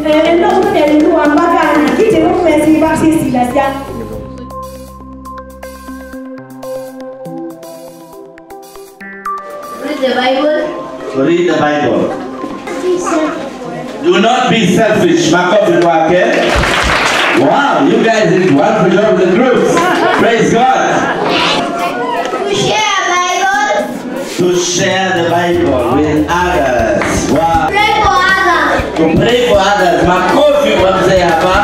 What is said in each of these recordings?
Read the Bible. Read the Bible. Do not be selfish. Makofi kwake. Wow, you guys did one job of the groups. Praise God. To share Bible. To share the Bible with others. Wow. Pray for others. To pray for others. Makofi kwa mzee hapa.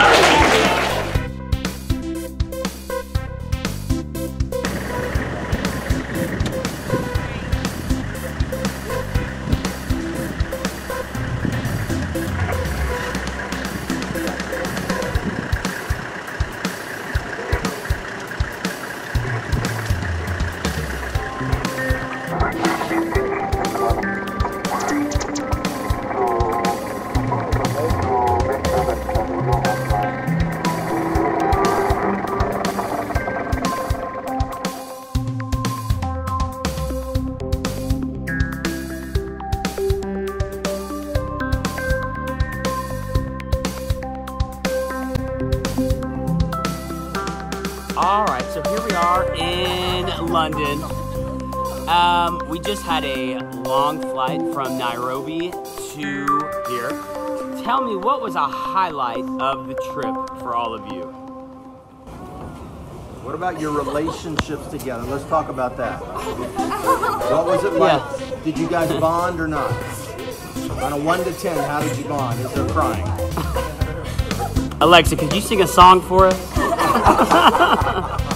Alright, so here we are in London. We just had a long flight from Nairobi to here. Tell me, what was a highlight of the trip for all of you? What about your relationships together? Let's talk about that. What was it like? Yeah. Did you guys bond or not? On a 1 to 10, how did you bond? Is there crying? Alexa, could you sing a song for us?